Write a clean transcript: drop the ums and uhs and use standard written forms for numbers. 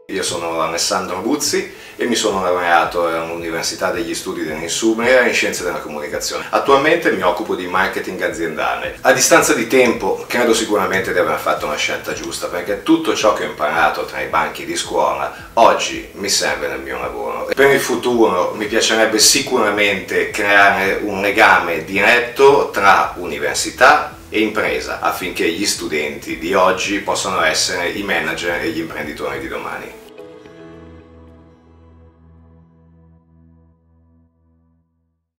Io sono Alessandro Buzzi e mi sono laureato all'Università degli Studi dell'Insubria in Scienze della Comunicazione. Attualmente mi occupo di marketing aziendale. A distanza di tempo credo sicuramente di aver fatto una scelta giusta, perché tutto ciò che ho imparato tra i banchi di scuola oggi mi serve nel mio lavoro. Per il futuro mi piacerebbe sicuramente creare un legame diretto tra università e impresa, affinché gli studenti di oggi possano essere i manager e gli imprenditori di domani.